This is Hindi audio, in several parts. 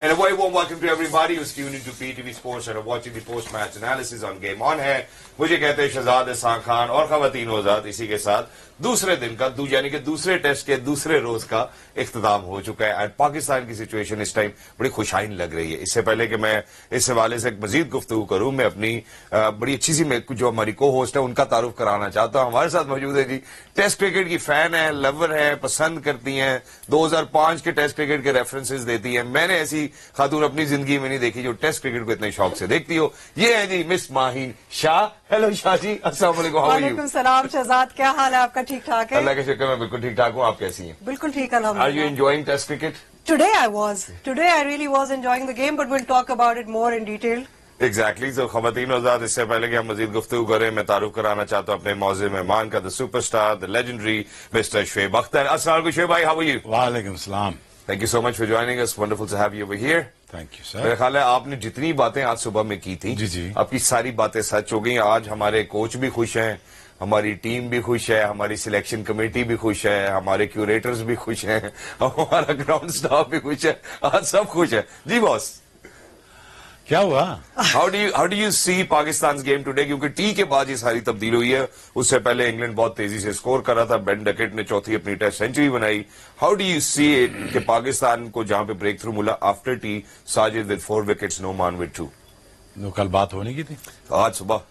And a very warm welcome to everybody who's tuned into PTV Sports and are watching the post-match analysis on Game On है। मुझे कहते हैं शहजाद एहसान खान और ख़वातीन वज़ात। इसी के साथ दूसरे दिन का यानी कि दूसरे टेस्ट के दूसरे रोज का इख्तिताम हो चुका है। एंड पाकिस्तान की सिचुएशन इस टाइम बड़ी खुशाइन लग रही है। इससे पहले कि मैं इस हवाले से एक मजीद गुफ्तगू करूं, मैं अपनी बड़ी अच्छी सी जो हमारी को होस्ट है उनका तारुफ कराना चाहता हूं। हमारे साथ मौजूद है जी, टेस्ट क्रिकेट की फैन है, लवर है, पसंद करती हैं, 2005 के टेस्ट क्रिकेट के रेफरेंसेस देती है। मैंने ऐसी खातून अपनी जिंदगी में नहीं देखी जो टेस्ट क्रिकेट को इतने शौक से देखती हो। ये है जी मिस माहीन शाह। हेलो शाह जी, अस्सलाम वालेकुम। वालेकुम सलाम शहजाद, क्या हाल है आपका? ठीक ठाक है? अल्लाह के शुक्र, मैं बिल्कुल ठीक ठाक हूँ। आप कैसी हैं? बिल्कुल ठीक, अल्हम्दुलिल्लाह। Are you enjoying Test cricket? Today I really was enjoying the game, but we'll talk about it more in detail. Exactly. So ख़वातीन वज़ात, इससे पहले कि हम मज़ीद गुफ्तगू करें, मैं तारुफ कराना चाहता हूँ अपने मौज़े मेहमान का, the superstar, the legendary mister Shoaib Akhtar. अस्सलाम वालेकुम शुएब भाई, हाउ आर यू? वालेकुम सलाम। Thank you so much for joining us. Wonderful to have you over here. Thank you sir. मेरा ख्याल है आपने जितनी बातें आज सुबह में की थी, जी। आपकी सारी बातें सच हो गई। आज हमारे कोच भी खुश हैं, हमारी टीम भी खुश है, हमारी सिलेक्शन कमेटी भी खुश है, हमारे क्यूरेटर्स भी खुश हैं, हमारा ग्राउंड स्टाफ भी खुश है, आज सब खुश है। जी बॉस, क्या हुआ? How do you see Pakistan game today? क्योंकि टी के बाद ये सारी तब्दील हुई है। उससे पहले इंग्लैंड बहुत तेजी से स्कोर कर रहा था, बेन डकेट ने चौथी अपनी टेस्ट सेंचुरी बनाई। How do you see it कि पाकिस्तान को जहां पे ब्रेक थ्रू मिला after tea, Sajid with 4 wickets, Noman with 2? कल बात होने की थी, आज सुबह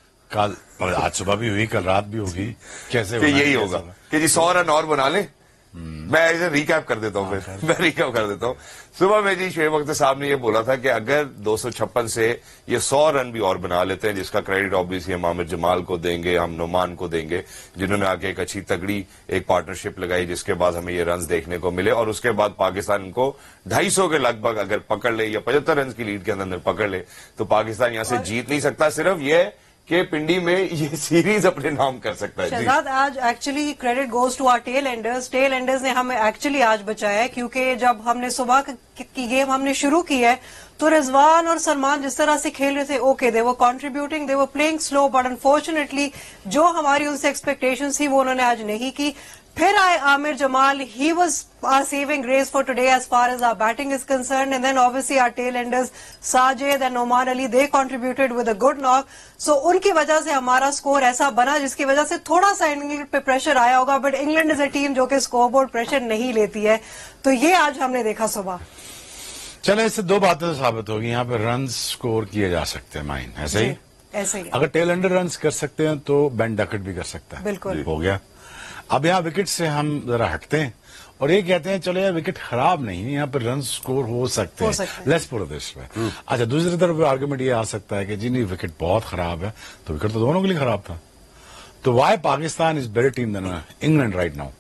आज सुबह भी हुई, कल रात भी होगी। कैसे यही होगा कि जी 100 रन और बना ले। मैं ऐसे रिकैप कर देता हूँ, फिर मैं रिकैप कर देता हूँ। सुबह में जी शुएब अख्तर साहब ने ये बोला था कि अगर 256 से ये 100 रन भी और बना लेते हैं, जिसका क्रेडिट ऑब्वियसली हम आमिर जमाल को देंगे, हम नोमान को देंगे, जिन्होंने आके एक अच्छी तगड़ी एक पार्टनरशिप लगाई, जिसके बाद हमें ये रन देखने को मिले। और उसके बाद पाकिस्तान को 250 के लगभग अगर पकड़ ले या 75 रन की लीड के अंदर पकड़ ले, तो पाकिस्तान यहाँ से जीत नहीं सकता। सिर्फ ये कि पिंडी में ये सीरीज अपने नाम कर सकता है। शहजाद, आज actually credit goes to our tail enders ने हमें एक्चुअली आज बचाया है, क्योंकि जब हमने सुबह की गेम हमने शुरू की है तो रिजवान और सलमान जिस तरह से खेल रहे थे, okay they were contributing, they were playing slow, but unfortunately जो हमारी उनसे एक्सपेक्टेशंस थी वो उन्होंने आज नहीं की। फिर आए Aamir Jamal, he was our saving grace for today as far as our batting is concerned, and then obviously our tail enders Sajid and Oman Ali, they contributed with a good knock. So उनकी वजह से हमारा स्कोर ऐसा बना जिसकी वजह से थोड़ा सा इंग्लैंड पे प्रेशर आया होगा, but England is a team जो कि स्कोरबोर्ड प्रेशर नहीं लेती है। तो ये आज हमने देखा सुबह। चलो, इससे दो बातें तो साबित होगी। यहाँ पे रन स्कोर किए जा सकते हैं, माइन ऐसे ही, ऐसे ही। अगर टेल एंडर रन कर सकते हैं तो बेन डकेट भी कर सकता है। बिल्कुल हो गया। अब यहाँ विकेट से हम जरा हटते हैं और ये कहते हैं चलो यार विकेट खराब नहीं है, यहाँ पर रन स्कोर हो सकते हैं, let's put it this way. अच्छा, दूसरी तरफ आर्गुमेंट ये आ सकता है कि जी नहीं, विकेट बहुत खराब है, तो विकेट तो दोनों के लिए खराब था। तो why Pakistan is better team than England right now?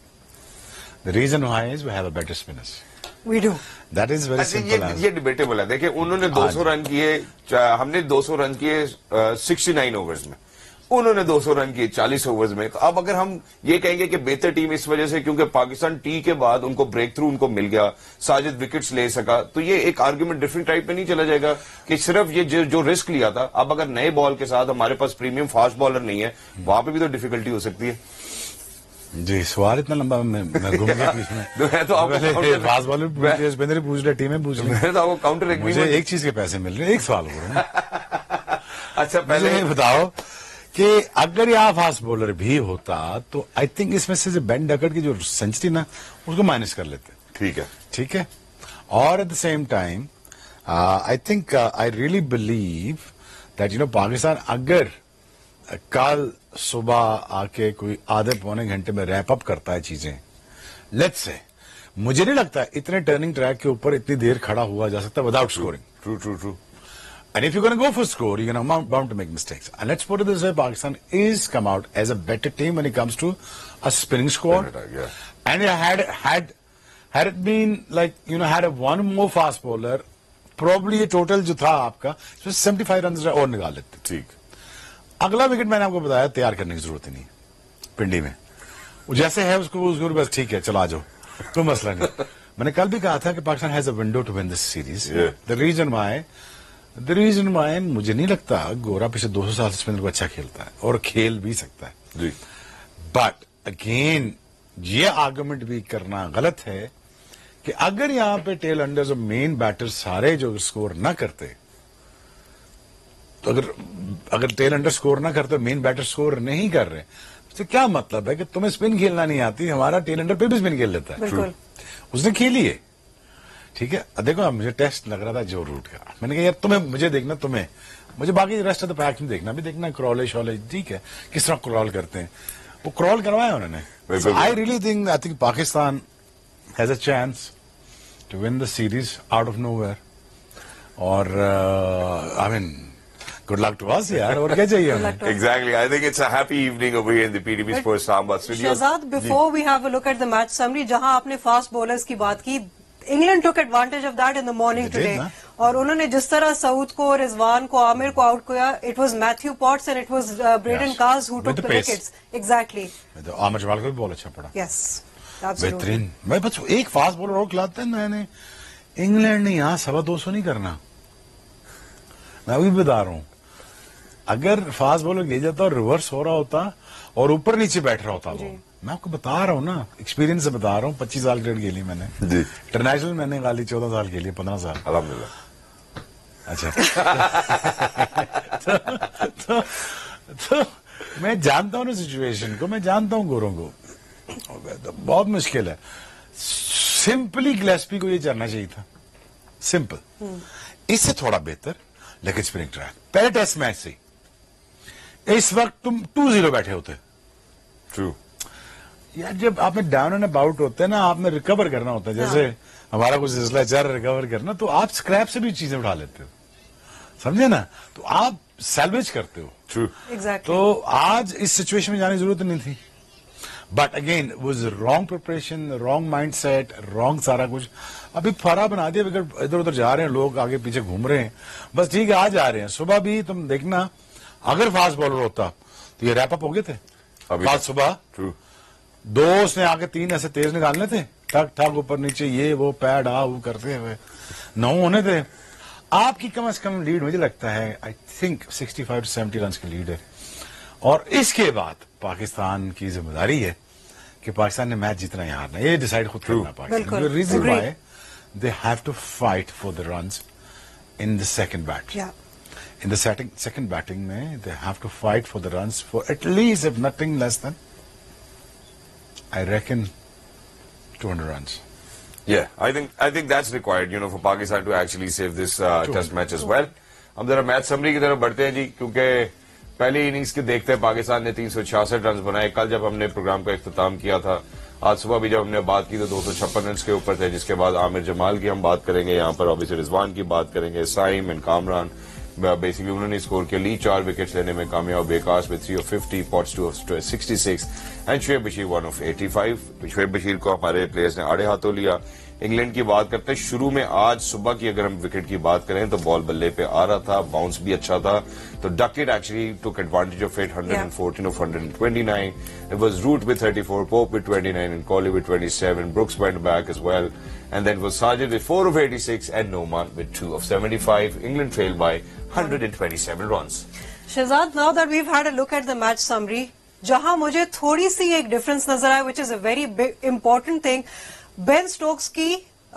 The reason why is we have a better spinners. We do. That is very simple. ये डिबेटेबल है। देखिए, उन्होंने 200 रन किए, हमने 200 रन किए 69 ओवर्स में, उन्होंने 200 रन किए 40 ओवर्स में। अब अगर हम ये कहेंगे कि बेहतर टीम इस वजह से क्योंकि पाकिस्तान टी के बाद उनको ब्रेक थ्रू उनको मिल गया, साजिद विकेट्स ले सका, तो ये एक आर्गुमेंट डिफरेंट टाइप पे नहीं चला जाएगा कि सिर्फ ये जो रिस्क लिया था। अब अगर नए बॉल के साथ हमारे पास प्रीमियम फास्ट बॉलर नहीं है, वहां पे भी तो डिफिकल्टी हो सकती है। जी, सवाल इतना लंबा मैं घूम गया बीच में। तो आपको फास्ट बॉलर पूछ लिया, टीमें पूछ ली, तो आपको काउंटर मुझे एक चीज के पैसे मिल रहे हैं। एक सवाल करूँ अच्छा, पहले बताओ कि अगर यहाँ फास्ट बॉलर भी होता तो आई थिंक इसमें से बेन डकेट की जो सेंचुरी ना, उसको माइनस कर लेते। ठीक है। और at the same time I think I really believe that Pakistan अगर कल सुबह आके कोई आधे पौने घंटे में रैप अप करता है चीजें, लेट्स से, मुझे नहीं लगता इतने टर्निंग ट्रैक के ऊपर इतनी देर खड़ा हुआ जा सकता without scoring. True. And if you're going to go for score, you're going to bound to make mistakes. And let's put it this way: Pakistan is come out as a better team when it comes to a spinning squad. Yeah. And had it been like had a one more fast bowler, probably ये total जो था आपका, so 75 runs और निकाल लेते। ठीक। अगला विकेट मैंने आपको बताया तैयार करने की जरूरत ही नहीं पिंडी में, जैसे है उसको बस ठीक है चला जाओ, कोई मसला नहीं। मैंने कल भी कहा था कि Pakistan has a window to win this series. The reason why मुझे नहीं लगता गोरा पिछले 200 साल से स्पिनर को अच्छा खेलता है और खेल भी सकता है। बट अगेन ये आर्गुमेंट भी करना गलत है कि अगर यहां पे टेल अंडर्स और मेन बैटर्स सारे जो स्कोर ना करते, तो अगर टेल अंडर स्कोर ना करते, मेन बैटर स्कोर नहीं कर रहे, तो क्या मतलब है कि तुम्हें स्पिन खेलना नहीं आती, हमारा टेल अंडर पे भी स्पिन खेल लेता है। बिल्कुल। उसने खेली है, ठीक है। देखो अब मुझे टेस्ट लग रहा था जो रूट का, मैंने कहा यार तुम्हें मुझे देखना, तुम्हें मुझे बाकी रेस्ट ऑफ द पैक में देखना, भी देखना क्रॉल शॉलेज, ठीक है, किस तरह क्रॉल करते हैं, वो क्रॉल करवाया उन्होंने। I really think, I think Pakistan has a chance to win the series out of nowhere, और I mean good luck to us यार, और क्या चाहिए हमें। Exactly. I think it's a happy evening over here in the PTV Sports Islamabad studios. Shahzad, before we have a look at the match summary, जहां आपने फास्ट बॉलर्स की बात की, England took advantage of that in the morning today, और उन्होंने जिस तरह सऊद को, रिजवान को, आमिर को आउट किया, it was Matthew Potts and it was Brydon Carse who took the wickets. Exactly. Aamir Jamal का भी बॉल अच्छा पड़ा, यस, बेहतरीन। मैं बस एक फास्ट बॉलर और खिलाते हैं मैंने, इंग्लैंड ने यहाँ 250 नहीं करना, मैं अभी बता रहा हूं। अगर फास्ट बॉलर ले जाता और रिवर्स हो रहा होता और ऊपर नीचे बैठ रहा होता, वो मैं आपको बता रहा हूँ ना, एक्सपीरियंस से बता रहा हूँ। 25 साल क्रिकेट खेली मैंने, इंटरनेशनल मैंने गाली 14 साल खेली, 15 साल अल्हम्दुलिल्लाह। अच्छा तो मैं जानता हूँ ना सिचुएशन को, मैं जानता हूँ गोरों को, तो बहुत मुश्किल है। सिंपली गिलेस्पी को ये करना चाहिए था, सिंपल, इससे थोड़ा बेहतर, लेकिन स्पिनिंग ट्रैक पहले टेस्ट मैच से इस वक्त तुम 2-0 बैठे होते। ट्रू यार, जब आपने डाउन एंड अबाउट होते हैं ना, आपने रिकवर करना होता है, जैसे हमारा कुछ सिलसिला चल रिकवर करना, तो आप स्क्रैप से भी चीजें उठा लेते हो, समझे ना, तो आप सैल्वेज करते हो। True exactly. तो आज इस सिचुएशन में जाने की जरूरत नहीं थी, but again was wrong preparation, wrong mindset, wrong सारा कुछ। अभी फरा बना दिया, विकेट इधर उधर जा रहे हैं लोग, आगे पीछे घूम रहे हैं, बस ठीक है, आ जा रहे हैं। सुबह भी तुम देखना, अगर फास्ट बॉलर होता तो ये रैप अप हो गए थे आज सुबह। ट्रू, दो उसने आगे 3 ऐसे तेज निकालने थे, ठक ठक ऊपर नीचे, ये वो पैड वो करते हुए 9 होने थे। आपकी कम से कम लीड मुझे लगता है, आई थिंक 65 to 70 रन की लीड है, और इसके बाद पाकिस्तान की जिम्मेदारी है कि पाकिस्तान ने मैच जीतना या हारना, ये डिसाइड खुद करना Pakistan. Reason why they have to fight for the runs in the second bat, in the second batting में they have to fight for the runs for at least, if nothing less than, I reckon, 200 runs. Yeah, I think that's required, for Pakistan to actually save this test match as well. हम जरा मैच समरी की तरफ बढ़ते हैं जी, क्योंकि पहली इनिंग्स के देखते हैं पाकिस्तान ने 366 रन बनाए। कल जब हमने प्रोग्राम का इख्तिताम किया था, आज सुबह भी जब हमने बात की तो 256 रन के ऊपर थे, जिसके बाद आमिर जमाल की हम बात करेंगे, यहाँ पर ऑब्वियसली रिजवान की बात करेंगे, साइम एंड कामरान बेसिकली उन्होंने स्कोर किया, ली 4 विकेट्स लेने में कामयाब, बेकास with 3 of 50, Potts 2 of 66 and Shoaib Bashir 1 of 85। Shoaib Bashir को हमारे प्लेयर्स ने आड़े हाथों लिया। इंग्लैंड की बात करते हैं, शुरू में आज सुबह की अगर हम विकेट की बात करें तो बॉल बल्ले पे आ रहा था, बाउंस भी अच्छा था, तो Duckett actually took advantage of it, 114 of 129। It was Root with 34, Pope with 29 and Crawley with 27, Brooks went back as well, and then was Sajid with 4 of 86 and Noman with 2 of 75. England trailed by 127 runs. Shahzad, now that we've had a look at the match summary, जहां मुझे थोड़ी सी एक डिफरेंस नजर आया, which is a very big important thing, Ben Stokes की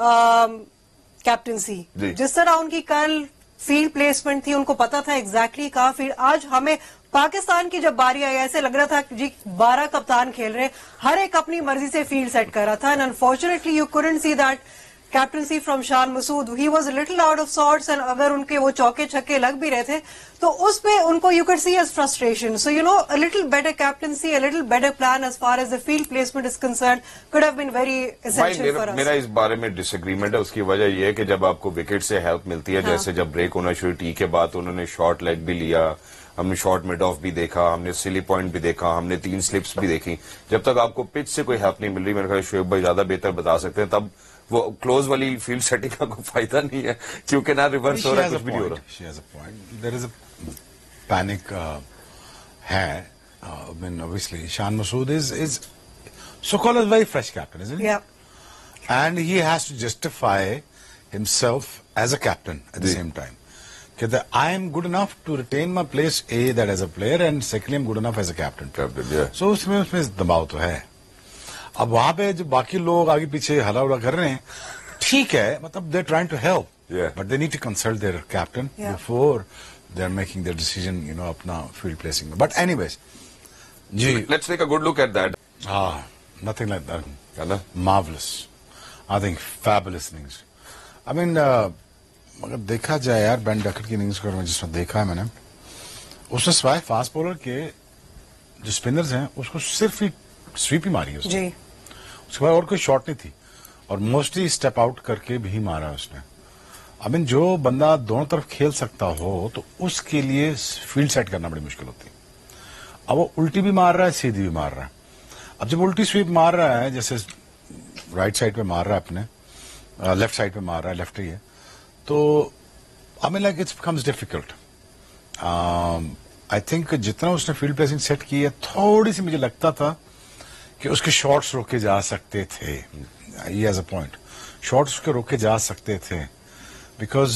कैप्टनसी, जिस तरह उनकी कल फील्ड प्लेसमेंट थी, उनको पता था एग्जैक्टली कहाँ फील्ड। आज हमें पाकिस्तान की जब बारी आई, ऐसे लग रहा था जी 12 कप्तान खेल रहे, हर एक अपनी मर्जी से फील्ड सेट कर रहा था, and unfortunately you couldn't see that captaincy from Shan Masood. He was a little out of sorts, and अगर उनके वो चौके छक्के लग भी रहे थे तो उस पे उनको you can see as frustration. So a little better captaincy, a little better plan as far as the field placement is concern could have been very essential for us. मेरा इस बारे में डिसएग्रीमेंट है। उसकी वजह यह है कि जब आपको विकेट से हेल्प मिलती है, जैसे जब ब्रेक होना शुरू, टी के बाद उन्होंने शॉर्ट लेग भी लिया, हमने शॉर्ट मिड ऑफ भी देखा, हमने सिली पॉइंट भी देखा, हमने 3 स्लिप्स भी देखी। जब तक आपको पिच से कोई हेल्प नहीं मिल रही, मेरे ख्याल शुएब भाई ज्यादा बेहतर बता सकते हैं, तब वो क्लोज वाली फील्ड सेटिंग का कोई फायदा नहीं है, क्योंकि ना रिवर्स हो रहा है, कुछ भी नहीं हो रहा। देयर इज अ पैनिक है, obviously Shan Masood is so-called a very fresh captain, isn't he? Yeah. And he has to justify himself as a captain at the same time. That I am good enough to retain my place, that as a player, and secondly I'm good enough as a captain. Yeah. So उसमें दबाव तो है। अब वहां पे जो बाकी लोग आगे पीछे हला उला कर रहे हैं, ठीक है, मतलब they trying to help, but they need to consult their captain before they are making their decision, you know, अपना फील्ड प्लेसिंग में. बट एनीवेज जी, let's take a good look at that. Nothing like that. है ना? Marvelous. I think fabulous innings. I mean, अगर देखा जाए यार बेन डकट की इनिंग्स को जिसमें देखा है मैंने, उसने सिवाय फास्ट बॉलर के जो स्पिनर्स हैं उसको सिर्फ ही स्वीप ही मारी है उसने. जी. उसके बाद और कोई शॉट नहीं थी और मोस्टली स्टेप आउट करके भी मारा उसने. आई मीन जो बंदा दोनों तरफ खेल सकता हो तो उसके लिए फील्ड सेट करना बड़ी मुश्किल होती है. अब वो उल्टी भी मार रहा है, सीधी भी मार रहा है. अब जब उल्टी स्वीप मार रहा है, जैसे राइट साइड पे मार रहा है अपने, लेफ्ट साइड पे मार रहा है, लेफ्ट ही है, तो I mean like it's becomes difficult. I think जितना उसने फील्ड प्लेसिंग सेट की है, थोड़ी सी मुझे लगता था कि उसके शॉट्स रोके जा सकते थे. ये एज अ पॉइंट, शॉट्स उसके रोके जा सकते थे बिकॉज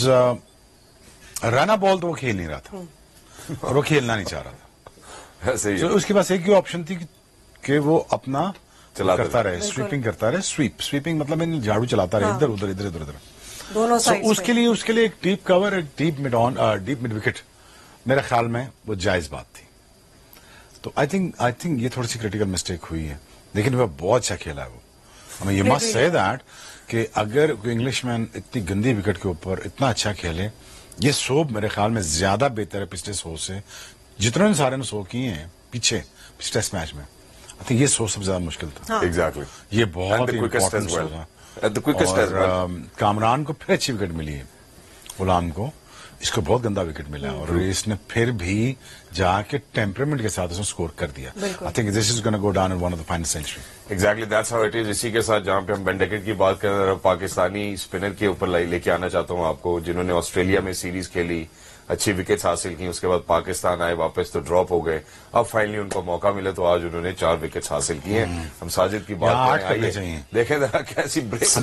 रन बॉल तो वो खेल नहीं रहा था और वो खेलना नहीं चाह रहा था. ऐसे ही तो उसके पास एक ही ऑप्शन थी कि वो अपना करता रहे, स्वीपिंग करता रहे. स्वीपिंग मतलब झाड़ू चलाता रहे, इधर उधर इधर उधर दोनों साइड. उसके लिए एक डीप कवर, एक डीप मिड विकेट मेरे ख्याल में वो जायज बात थी. तो आई थिंक ये थोड़ी सी क्रिटिकल मिस्टेक हुई है, लेकिन वह बहुत अच्छा खेला है वो. हमें ये मस्ट से दैट कि अगर कोई इंग्लिशमैन इतनी गंदी विकेट के ऊपर इतना अच्छा खेले, ये 100 मेरे ख्याल में ज्यादा बेहतर है पिछले 100 से. जितने सारे ने 100 किए हैं पिछले टेस्ट मैच में, आई थिंक ये 100 सबसे ज्यादा मुश्किल था. एग्जैक्टली. ये बहुत ही इम्पोर्टेंट होगा. कामरान को फिर अच्छी विकेट मिली है, गुलाम को इसको बहुत गंदा विकेट मिला और इसने फिर भी जाके टेम्परामेंट के साथ उसने स्कोर कर दिया. I think this is gonna go down in one of the final century. Exactly, that's how it is. इसी के साथ जहां पे हम बेन डकट की बात कर रहे हैं, पाकिस्तानी स्पिनर के ऊपर लेके आना चाहता हूं आपको, जिन्होंने ऑस्ट्रेलिया में सीरीज खेली, अच्छी विकेट्स हासिल की, उसके बाद पाकिस्तान आए, वापस तो ड्रॉप हो गए, अब फाइनली उनको मौका मिला तो आज उन्होंने 4 विकेट्स हासिल की हैं. हम साजिद की बात करें, देखें जरा कैसी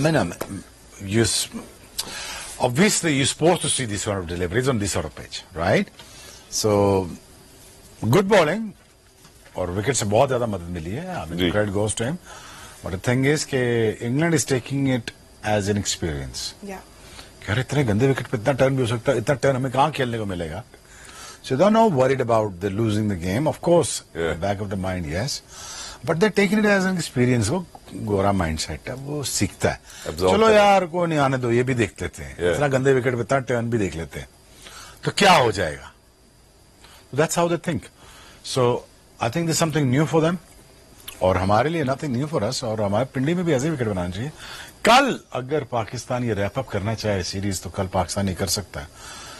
break. Obviously, you're supposed to see this sort of deliveries on this sort of pitch, right? So, good bowling और विकेट से बहुत ज्यादा मदद मिली है. I mean, credit goes to him. But the thing is कि England is taking it as an experience. यार इतने गंदे विकेट पे इतना टर्न भी हो सकता है, इतना टर्न हमें कहाँ खेलने को मिलेगा. So they're not worried about the losing the game. Of course, back of the mind, yes. But they're taking it as an experience. वो गोरा माइंडसेट है, वो सीखता है. चलो यार को नहीं आने दो, ये भी देख लेते हैं. इतना गंदे विकेट पे इतना टर्न भी देख लेते हैं तो क्या हो जाएगा. That's how they think. So I think there's something new for them. और हमारे लिए nothing new for us. और हमारे पिंडी में भी ऐसे विकेट बनाना चाहिए. कल अगर पाकिस्तान ये रैप अप करना चाहे सीरीज तो कल पाकिस्तान ये कर सकता है.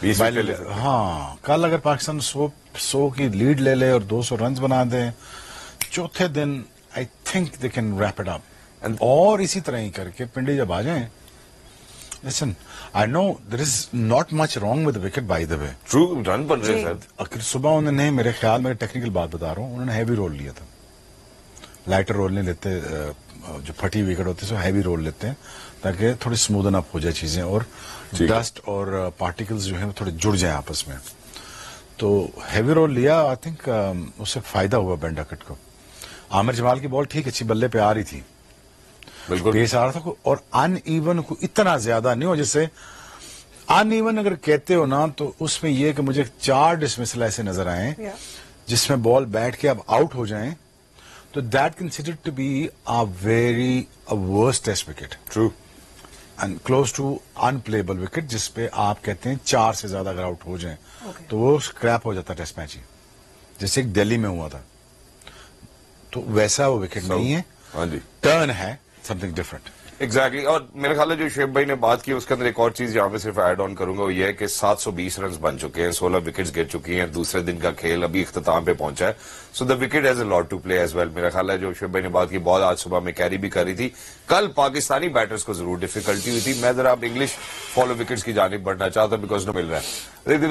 हाँ, कल अगर पाकिस्तान 100 की लीड ले ले और 200 रन बना दे, चौथे दिन I think they can wrap it up. और इसी तरह ही करके पिंडी जब आ जाए, listen, I know there is not much wrong with wicket by the way. True, run बन रहे हैं. अगर सुबह उन्होंने, मेरे ख्याल में टेक्निकल बात बता रहा हूँ, उन्होंने हैवी रोल लिया था. लाइटर रोल नहीं लेते, जो फटी विकेट होती है सो हैवी रोल लेते हैं ताकि थोड़ी स्मूदन अप हो जाए चीजें और डस्ट और पार्टिकल्स जो है वो थोड़े जुड़ जाए आपस में. तो हैवी रोल लिया. आई थिंक उससे फायदा हुआ बेन डकट को. आमिर जमाल की बॉल ठीक अच्छी बल्ले पे आ रही थी, बिल्कुल पेस आ रहा था और अनइवन को इतना ज्यादा नहीं हो. जैसे अनइवन अगर कहते हो ना तो उसमें यह कि मुझे 4 डिसमिसल ऐसे नजर आए जिसमें बॉल बैठ के अब आउट हो जाए, तो that considered to be a very worst test wicket. True. And close to unplayable wicket जिसपे आप कहते हैं 4 से ज्यादा अगर आउट हो जाए तो वो स्क्रैप हो जाता टेस्ट मैच ही, जैसे एक दिल्ली में हुआ था. तो वैसा वो विकेट नहीं है, टर्न है, समथिंग डिफरेंट. एग्जैक्टली. और मेरे ख्याल है जो शुएब भाई ने बात की उसके अंदर एक और चीज यहाँ पे सिर्फ ऐड ऑन करूंगा, वो ये है कि 720 रन बन चुके हैं, 16 विकेट्स गिर चुकी हैं, दूसरे दिन का खेल अभी इख्तिताम पे पहुंचा है. So the wicket has a lot to play as well. मेरा ख्याल है जो शुएब भाई ने बात की, बॉल आज सुबह में कैरी भी कर रही थी. कल पाकिस्तानी बैटर्स को जरूर डिफिकल्टी हुई थी. मैं जरा आप इंग्लिश फॉलो विकेट्स की जानिब बढ़ना चाहता हूं बिकॉज नो मिल रहा है.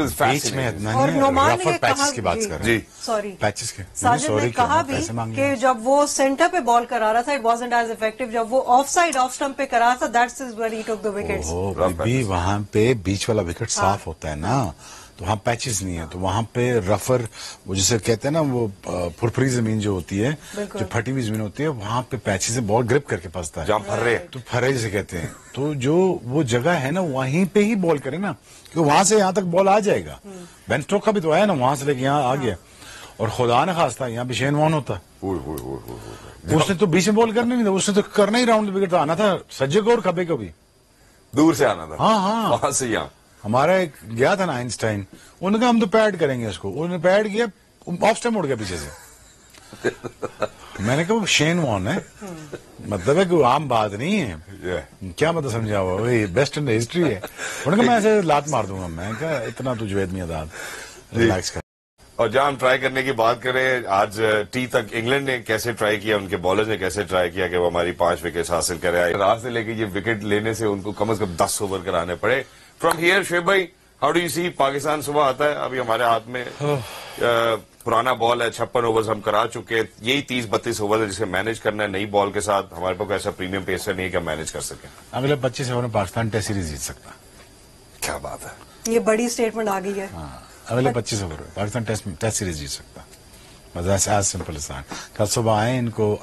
और नोमान ने कहा, की बात कर जी सॉरी पैचेस के, साजिद ने कहा भी कि जब वो सेंटर पे बॉल करा रहा था इट वाजंट एज इफेक्टिव. जब वो ऑफ साइड ऑफ स्टंप पे करा था that's when he took the wickets. भी वहां पे बीच वाला विकेट साफ होता है ना, तो वहाँ पैचेस नहीं है, तो वहाँ पे रफर, वो जिसे कहते हैं ना, वो फुरफुरी जमीन जो होती है, जो फटी हुई जमीन होती है, वहाँ पे पैचेस से बॉल ग्रिप करके फंसता है, जहाँ फर्रे, तो फर्रे जिसे कहते हैं। तो जो वो जगह है ना, वहीं पे ही बॉल करे ना, क्योंकि वहां से यहाँ तक बॉल आ जाएगा। बेन स्टोक का भी तो आया ना, वहां से लेके यहाँ आ गया, और खुदा ने खास्ता यहाँ पे शेन वॉर्न होता, उसने तो बीच में बॉल करना नहीं था, उसने तो करना ही राउंड विकेट, तो आना था सज्जे को और खबे को भी दूर से आना था। हाँ, वहां से यहाँ हमारा एक गया था ना आइंस्टाइन, उन्होंने कहा हम तो पैड करेंगे इसको, उन्होंने पैड किया, ऑफ स्टंप उड़ गया पीछे से। मैंने कहा वो शेन वॉर्न है, मतलब है कि वो आम बात नहीं है। क्या मतलब समझा हुआ, वही बेस्ट इन द हिस्ट्री है। उन्होंने कहा मैं ऐसे लात मार दूंगा, मैं कहा इतना तो जुवैद मियादाद रिलैक्स कर। और जहां हम ट्राई करने की बात करें, आज टी तक इंग्लैंड ने कैसे ट्राई किया, उनके बॉलर्स ने कैसे ट्राई किया कि वो हमारी 5 विकेट हासिल करे। रात से लेके ये विकेट लेने से उनको कम से कम 10 ओवर कराने पड़े। फ्रॉम हियर शुएब भाई, how do you see, Pakistan सुबह आता है, अभी हमारे हाथ में पुराना बॉल है, 56 ओवर्स हम करा चुके, यही 30-32 ओवर है जिसे मैनेज करना है नई बॉल के साथ। हमारे पास ऐसा प्रीमियम पेसर नहीं है कि हम मैनेज कर सके। अगले 25 ओवर में पाकिस्तान टेस्ट सीरीज जीत सकता। क्या बात है, ये बड़ी स्टेटमेंट आ गई है। अगले 25 ओवर में पाकिस्तान टेस्ट सीरीज जीत सकता, बस एज सिंपल एज दैट। कल सुबह आए, इनको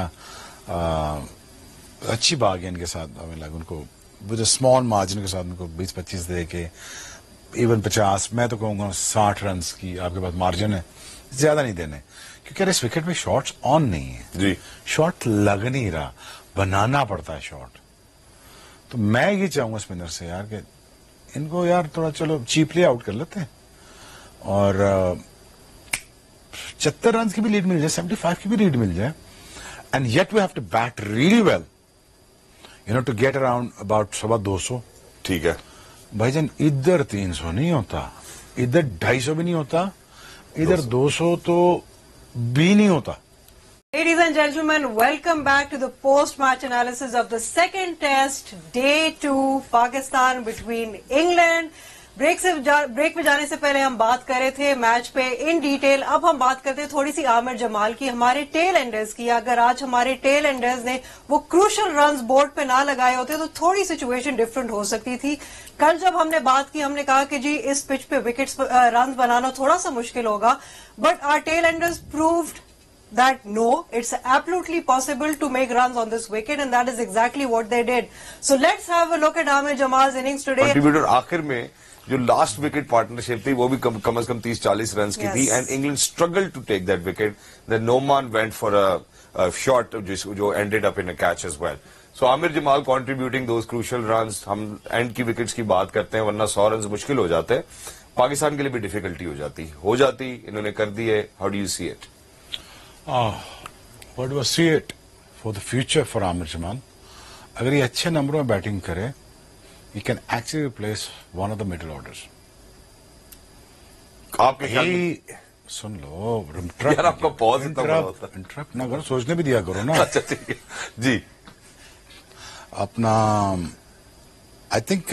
अच्छी बाग है इनके साथ, हमें लगा उनको विद स्मॉल मार्जिन के साथ उनको 20-25 दे के इवन 50, मैं तो कहूंगा 60 रन की आपके पास मार्जिन है, ज्यादा नहीं देने, क्योंकि यार इस विकेट में शॉट्स ऑन नहीं है जी, शॉट लग नहीं रहा, बनाना पड़ता है शॉट। तो मैं ये चाहूंगा स्पिनर से यार कि इनको यार थोड़ा चलो चीपली आउट कर लेते हैं, और 76 रन की भी लीड मिल जाए, 75 की भी लीड मिल जाए, and yet we have to bat really well, you know, to get around about 250। ठीक है भाईजान, इधर 300 नहीं होता, इधर 250 भी नहीं होता, इधर 200 तो भी नहीं होता। Ladies and gentlemen, welcome back to the post-match analysis of the second test, day 2, Pakistan between England. Break में जाने से पहले हम बात कर रहे थे मैच पे इन डिटेल। अब हम बात करते हैं थोड़ी सी आमिर जमाल की, हमारे टेल एंडर्स की। अगर आज हमारे टेल एंडर्स ने वो क्रूशल रन्स बोर्ड पे ना लगाए होते तो थोड़ी सिचुएशन डिफरेंट हो सकती थी। कल जब हमने बात की, हमने कहा कि जी इस पिच पे विकेट्स रन बनाना थोड़ा सा मुश्किल होगा, but our tail enders proved that no, it's absolutely possible to make runs on this wicket, and that is exactly what they did. So let's have a look at Amir Jamal's innings today. Contributor आखिर में जो लास्ट विकेट पार्टनरशिप थी वो भी कम से कम 30-40 रन की थी, and England struggle to take that wicket. Then Noman went for a shot जो ended up in a catch as well. So Aamir Jamal contributing those crucial runs. हम एंड की विकेट्स की बात करते हैं, वरना 100 रन मुश्किल हो जाते हैं, पाकिस्तान के लिए भी डिफिकल्टी हो जाती, इन्होंने कर दी है। How do you see it? What do I see it for the future for Amir Jamal? अगर ये अच्छे नंबरों में बैटिंग करे, he can actually replace one of the middle orders. आपके ख्याल में? सुन लो, यार आपका पॉज इतना बड़ा होता है। इंटरप्ट ना करो, सोचने भी दिया करो ना। अच्छा ठीक है जी। अपना आई थिंक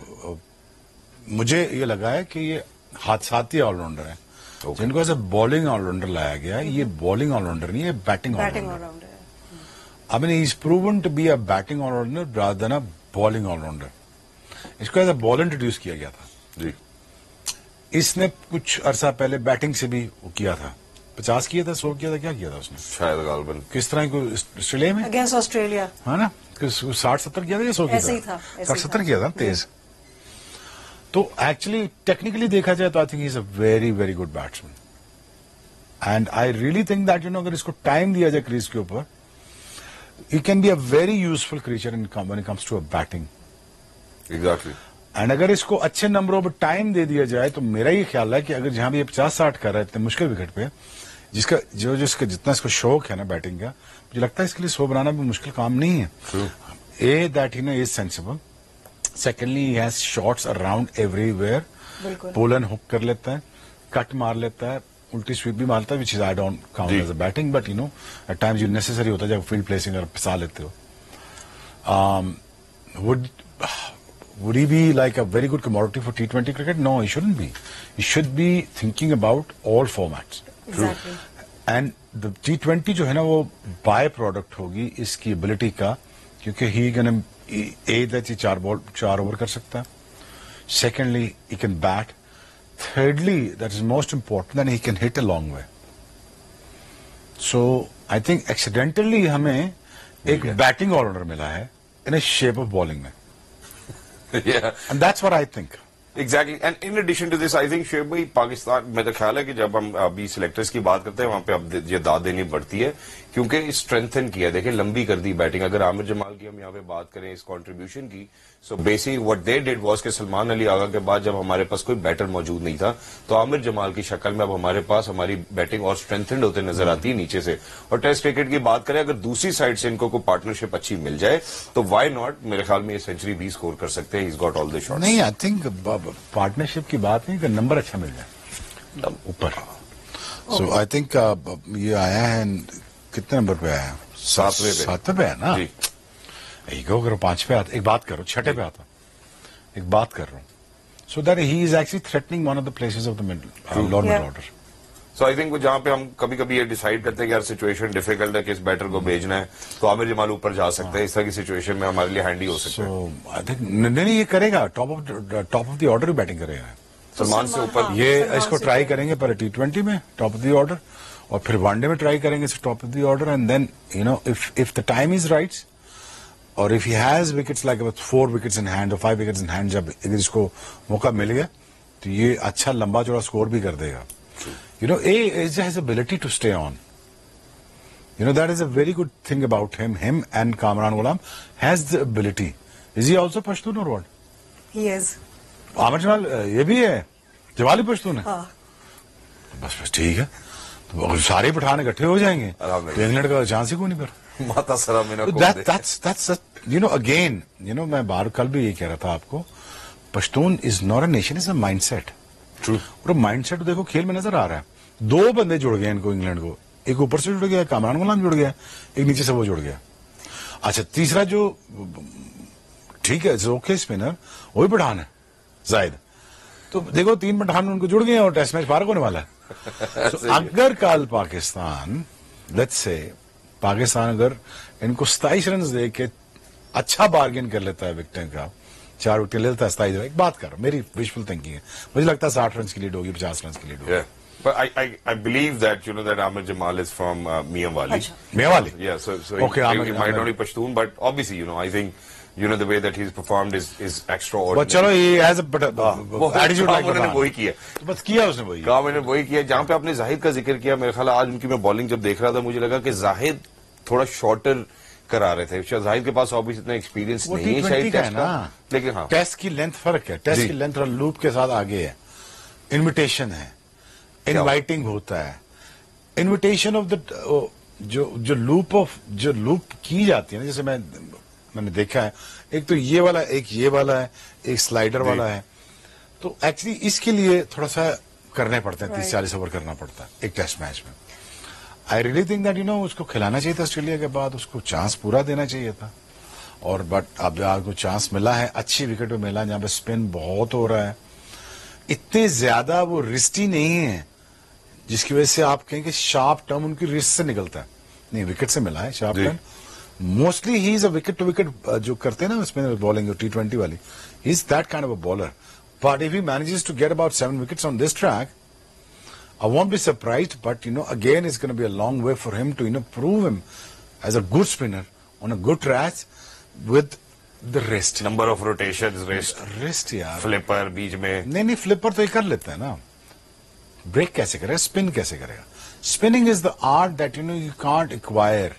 मुझे ये लगा है कि ये हादसाती ऑलराउंडर है, जिनको ऐसे बॉलिंग ऑलराउंडर लाया गया। ये बॉलिंग ऑलराउंडर नहीं है, batting allrounder. I mean he is proven to be a batting allrounder rather than a bowling allrounder. इसको एज अ बॉल इंट्रोड्यूस किया गया था जी। इसने कुछ अरसा पहले बैटिंग से भी वो किया था, 50 किया था, 100 किया था, क्या किया था उसने शायद गालबन किस तरह को ऑस्ट्रेलिया में अगेंस्ट ऑस्ट्रेलिया, है ना, 60-70 किया था या 100 किया था? 60-70 किया था, तेज। तो एक्चुअली टेक्निकली देखा जाए तो I think he is a very very good batsman, and I really think that you know अगर इसको टाइम दिया जाए क्रीज के ऊपर, he can be a very useful creature when it comes to a batting. Exactly. And अगर इसको अच्छे नंबरों पर टाइम दे दिया जाए तो मेरा ये ख्याल है कि अगर जहां भी ये 50-60 कर रहा है इतने मुश्किल विकेट पे, जिसका जितना इसको शौक है ना बैटिंग का, मुझे लगता है इसके लिए 100 बनाना भी मुश्किल काम नहीं है। A that he know is sensible, secondly he has shots around everywhere, pull and hook कर लेता है, कट मार लेता है, उल्टी स्वीप भी मारता है, which is I don't count as a batting, but you know at times you necessary होता है जब फील्ड प्लेसिंग और पिसा लेते हो। Would he be like a very good commodity for T20 cricket? No, he shouldn't be. He should be thinking about all formats. Exactly. And the T20 जो है ना वो बाय प्रोडक्ट होगी इसकी एबिलिटी का, क्योंकि he can A that he 4 over कर सकता है, secondly he can bat, thirdly, that is most important, that he can hit a long way. So I think accidentally हमें एक बैटिंग ऑलराउंडर मिला है in a shape of bowling में. Yeah. And that's what I think. Exactly. And in addition to this, I think शेब भाई पाकिस्तान में तो ख्याल है कि जब हम अभी सिलेक्टर्स की बात करते हैं वहां पे अब ये दाद देनी पड़ती है क्योंकि स्ट्रेंथन किया, देखिए लंबी कर दी बैटिंग। अगर आमिर जमाल की हम यहाँ पे बात करें इस कंट्रीब्यूशन की, so basically what they did was कि सलमान अली आगा के बाद जब हमारे पास कोई बैटर मौजूद नहीं था तो आमिर जमाल की शक्ल में अब हमारे पास हमारी बैटिंग और स्ट्रेंथेंड होते नजर आती है नीचे से। और टेस्ट क्रिकेट की बात करें, अगर दूसरी साइड से इनको कोई पार्टनरशिप अच्छी मिल जाए तो वाई नॉट, मेरे ख्याल में ये सेंचुरी भी स्कोर कर सकते हैं। He is got all the shots. नहीं, आई थिंक पार्टनरशिप की बात नहीं, कि नंबर अच्छा मिल जाए ऊपर। सो आई थिंक ये आया है, कितने नंबर पे आया है? 7वें पे है ना। ईगो करो 5 पे आता, एक बात करो 6 पे आता, एक बात कर रहा हूँ। So that he is actually threatening one of the places of the middle order. So I think जहां पे हम कभी कभी ये डिसाइड करते हैं कि यार सिचुएशन डिफिकल्ट है, किस बैटर को भेजना है, तो आमिर जमाल ऊपर जा सकते हैं। इस तरह की सिचुएशन में हमारे लिए हैंडी हो सकता है। सो आई थिंक नहीं, ये करेगा, top of the order batting करेगा सलमान से ऊपर। ये इसको ट्राई करेंगे पर T20 में टॉप ऑफ द ऑर्डर, और फिर वनडे में ट्राई करेंगे top of the order, and then you know if the time is right, और if he has wickets like 4 wickets in hand और 5 विकेट्स इन हैंड, जब अगर इसको मौका मिल गया तो ये अच्छा लंबा चौड़ा स्कोर भी कर देगा। You know as has ability to stay on, you know that is a very good thing about him and Kamran Ghulam has the ability. Is he also Pashtun और what? He is. Aamir Jamal ये भी है, जवाली पश्तून है। हाँ। बस ठीक है, तो अगर सारे पठान इकट्ठे हो जाएंगे तो इंग्लैंड का चांस ही कोई नहीं पर। माता सरा में that's you know again, you know मैं बार कल भी ये कह रहा था आपको, Pashtun is not a nation, is a mindset. True. और माइंडसेट देखो खेल में नजर आ रहा है। 2 बंदे जुड़ गए इनको, इंग्लैंड को, एक ऊपर से जुड़ गया कामरान गुलाम जुड़ गया, एक नीचे से वो जुड़ गया। अच्छा तीसरा जो ठीक है ओके स्पिनर, वो भी पठान है जाहिद। तो देखो 3 पठान उनको जुड़ गए और टेस्ट मैच पार होने वाला है। so, अगर कल पाकिस्तान लेट्स से पाकिस्तान अगर इनको 27 रन दे के अच्छा बार्गेन कर लेता है विकेट का, 4 विकेट ले लेता है 27, एक बात कर, मेरी विशफुल थिंकिंग है, मुझे लगता है 60 रन की लीड होगी, 50 रन की लीड होगी। But I believe that you know that Amir Jamal is from Mianwali. Mianwali. Yeah, so okay, he might not be Pashtun, but obviously you know I think you know the way that he's performed is extraordinary. But चलो ये as a attitude like उन्होंने वही किया, बस किया उसने वही काम, उन्होंने वही किया। जहाँ पे आपने जाहिद का जिक्र किया, मेरे ख्याल आज उनकी मैं बॉलिंग जब देख रहा था मुझे लगा कि जाहिद थोड़ा शॉर्टर करा रहे थे। शायद जाहिद के पास ऑब्वियसली इतना एक्सपीरियंस नहीं है शायद टेस्ट का, लेकिन हाँ टेस्ट की लेंथ फर्क है, टेस्ट की लेंथ और लूप के साथ आगे है, इन्विटेशन है, इनवाइटिंग होता है, इनविटेशन ऑफ द जो लूप की जाती है ना, जैसे मैंने देखा है, एक तो ये वाला, एक ये वाला है, एक स्लाइडर वाला है, तो एक्चुअली इसके लिए थोड़ा सा करने पड़ते हैं, 30-40 ओवर करना पड़ता है एक टेस्ट मैच में। I really think that you know उसको खिलाना चाहिए था ऑस्ट्रेलिया के बाद, उसको चांस पूरा देना चाहिए था, और बट अब आपको चांस मिला है, अच्छी विकेट पे मिला, जहां पे स्पिन बहुत हो रहा है, इतने ज्यादा वो रिस्टी नहीं है जिसकी वजह से आप कहें कि शार्प टर्म उनकी रिस्ट से निकलता है, नहीं विकेट से मिला है sharp term. Mostly he is a wicket to wicket जो करते हैं ना स्पिनर बॉलिंग T20 वाली, he is that kind of a bowler, but if he manages to get about 7 wickets on this track, I won't be surprised, but you know, again, it's going to be a long way for him to, you know, prove him as a good spinner on a good track with the wrist. Number of rotations, wrist यार, flipper बीच में नहीं flipper तो ये कर लेता है ना, ब्रेक कैसे करेगा, स्पिन कैसे करेगा? Spinning is the art that you know you can't acquire,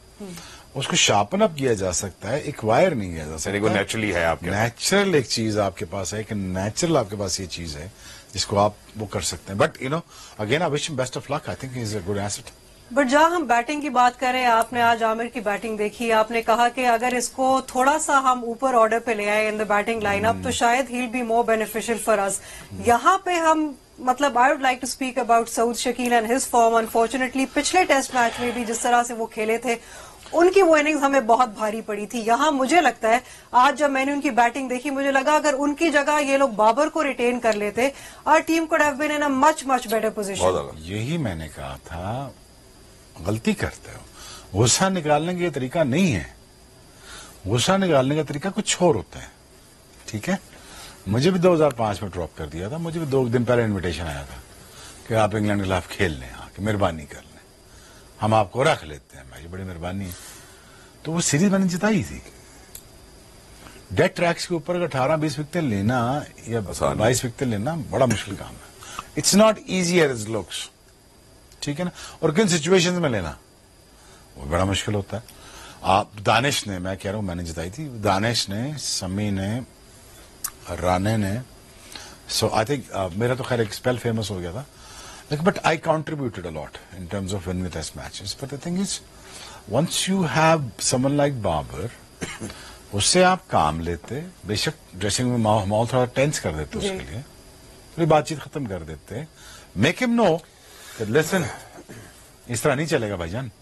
उसको शार्पन अप किया जा सकता है, एक्वायर नहीं किया जा सकता। नेचुरली है आपके, नेचुरल एक चीज आपके पास है, कि नेचुरल आपके पास ये चीज है जिसको आप वो कर सकते हैं। But you know again I wish him best of luck, I think he is a good asset. But जहां हम बैटिंग की बात करें, आपने आज आमिर की बैटिंग देखी, आपने कहा कि अगर इसको थोड़ा सा हम ऊपर ऑर्डर पे ले आए इन द बैटिंग लाइनअप तो शायद he will be more beneficial for us. यहाँ पे हम मतलब I would like to speak about Saud Shakeel and his form. Unfortunately पिछले टेस्ट मैच में भी जिस तरह से वो खेले थे, उनकी वो इनिंग्स हमें बहुत भारी पड़ी थी। यहाँ मुझे लगता है आज जब मैंने उनकी बैटिंग देखी, मुझे लगा अगर उनकी जगह ये लोग बाबर को रिटेन कर लेते, our team could have been in a much better position. यही मैंने कहा था, गलती करते हो, गुस्सा निकालने का ये तरीका नहीं है, गुस्सा निकालने का तरीका कुछ और होता है, ठीक है? मुझे भी 2005 में ड्रॉप कर दिया था, मुझे भी 2 दिन पहले इनविटेशन आया था कि आप इंग्लैंड के खिलाफ खेल लें, आके मेहरबानी कर लें, हम आपको रख लेते हैं मैच, बड़ी मेहरबानी है। तो वो सीरीज मैंने जिताई थी। डेड ट्रैक्स के ऊपर अगर 18-20 विकेट लेना या 22 विकेट लेना बड़ा मुश्किल काम है। It's not easy as it looks, ठीक है ना। और किन सिचुएशंस में लेना वो बड़ा मुश्किल होता है। आप दानिश ने, मैं कह रहा हूं मैंने जिताई थी, दानिश ने, समी ने, राणे ने, सो आई थिंक मेरा तो खैर एक स्पेल फेमस हो गया था, लेकिन but I contributed a lot in terms of win with test matches. But the thing is once you have someone like Babar, उससे आप काम लेते, बेशक ड्रेसिंग में माहौल थोड़ा टेंस कर देते उसके लिए, थोड़ी बातचीत खत्म कर देते, मेक हिम नो लिसन इस तरह नहीं चलेगा भाईजान,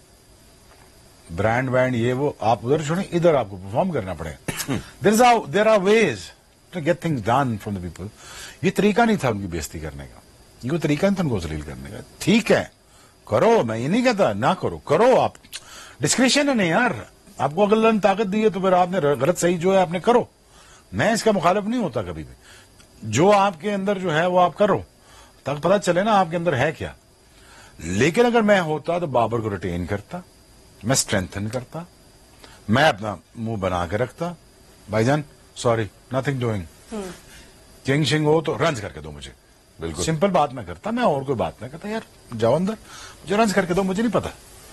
ब्रांड बैंड ये वो आप उधर छोड़े, इधर आपको परफॉर्म करना पड़ेगा। There are ways to get things done from the people. ये तरीका नहीं था उनकी बेइज्जती करने का, ये कोई तरीका नहीं था उनको जलील करने का। ठीक है करो, मैं ये नहीं कहता ना करो, करो आप, डिस्क्रिप्शन है नहीं यार, आपको अगर अल्लाह ने ताकत दी है तो फिर आपने गलत सही जो है आपने करो, मैं इसका मुखालिफ नहीं होता कभी भी। जो आपके अंदर जो है वो आप करो ताकि पता चले ना आपके अंदर है क्या। लेकिन अगर मैं होता तो बाबर को रिटेन करता, मैं स्ट्रेंथन करता, मैं अपना मुंह बना के रखता, भाईजान सॉरी नथिंग डूइंग, किंग शिंग हो तो रन्स करके दो मुझे, बिल्कुल सिंपल बात मैं करता, मैं और कोई बात नहीं करता, यार जाओ अंदर मुझे रन्स करके दो, मुझे नहीं पता,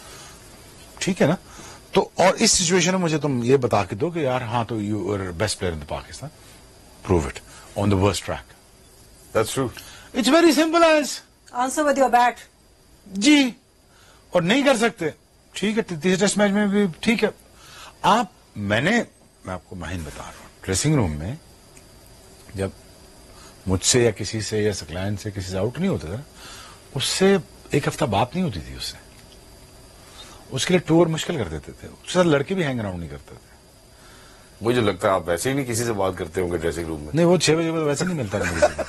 ठीक है ना। तो और इस सिचुएशन में मुझे तुम ये बता के दो कि यार हाँ तो you are best player in the Pakistan, prove it on the worst track, that's true, it's very simple as answer with your bat जी। और नहीं कर सकते ठीक है, तीसरे टेस्ट मैच में भी ठीक है। आप मैं आपको माहिन बता रहा हूं, ड्रेसिंग रूम में जब मुझसे या किसी से या क्लाइंट से किसी से आउट नहीं होता था, उससे एक हफ्ता बात नहीं होती थी, उसके लिए टूर मुश्किल कर देते थे, उसके साथ लड़के भी हैंग अराउंड नहीं करते थे। मुझे लगता है आप वैसे ही नहीं किसी से बात करते होंगे ड्रेसिंग रूम में। नहीं वो 6 बजे वैसे नहीं मिलता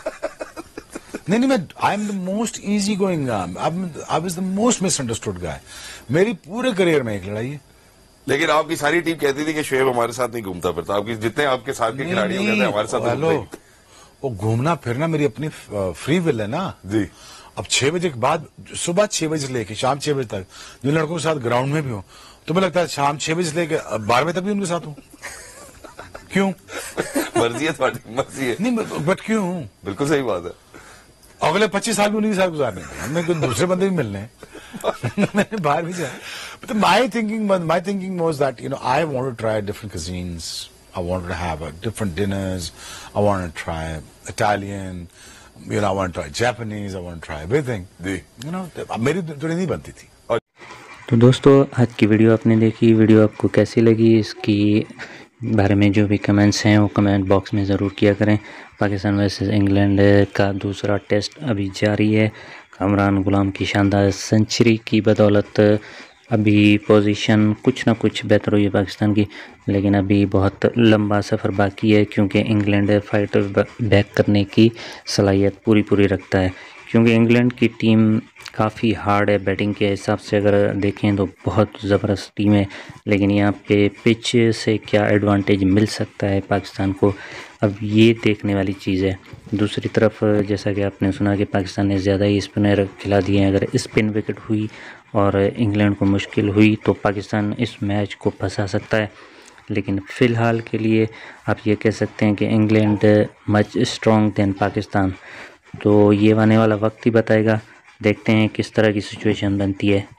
नहीं मैं I am the most easy going, I was the most misunderstood guy मेरी पूरे करियर में एक लड़ाई है। लेकिन आपकी सारी टीम कहती थी कि शोएब हमारे साथ नहीं घूमता फिरता, आपकी जितने आपके साथ के खिलाड़ी होते थे हमारे साथ हेलो, वो घूमना फिरना मेरी अपनी फ्री विल है ना जी। अब 6 बजे के बाद, सुबह 6 बजे से लेके शाम 6 बजे तक जिन लड़कों के साथ ग्राउंड में भी हो, तुम्हें लगता है शाम 6 बजे से लेके 12 बजे तक भी उनके साथ हूं? क्यों? मर्जी है तुम्हारी, मर्जी है। नहीं बट क्यों? बिल्कुल सही बात है। अगले 25 साल भी उन्हीं के साथ गुजारने हैं, हमें कोई दूसरे बंदे भी मिलने हैं। मैंने बाहर भी जाए, my thinking was that you know I want to try different cuisines, I wanted to have different dinners, I wanted to try Italian, you know, I want to try Japanese, I want to try everything. You know, मेरी थोड़ी नहीं बनती थी। तो दोस्तों आज की वीडियो आपने देखी, वीडियो आपको कैसी लगी, इसकी बारे में जो भी कमेंट्स हैं वो कमेंट बॉक्स में ज़रूर किया करें। पाकिस्तान वर्सेस इंग्लैंड का दूसरा टेस्ट अभी जारी है। कामरान गुलाम की शानदार सेंचुरी की बदौलत अभी पोजीशन कुछ ना कुछ बेहतर हुई है पाकिस्तान की, लेकिन अभी बहुत लंबा सफ़र बाकी है, क्योंकि इंग्लैंड फाइट बैक करने की सलाहियत पूरी रखता है। क्योंकि इंग्लैंड की टीम काफ़ी हार्ड है, बैटिंग के हिसाब से अगर देखें तो बहुत ज़बरदस्त टीम है, लेकिन यहाँ पे पिच से क्या एडवांटेज मिल सकता है पाकिस्तान को, अब ये देखने वाली चीज़ है। दूसरी तरफ जैसा कि आपने सुना कि पाकिस्तान ने ज़्यादा ही स्पिनर खिला दिए हैं, अगर स्पिन विकेट हुई और इंग्लैंड को मुश्किल हुई तो पाकिस्तान इस मैच को फंसा सकता है। लेकिन फ़िलहाल के लिए आप ये कह सकते हैं कि England much strong than Pakistan. तो ये आने वाला वक्त ही बताएगा, देखते हैं किस तरह की सिचुएशन बनती है।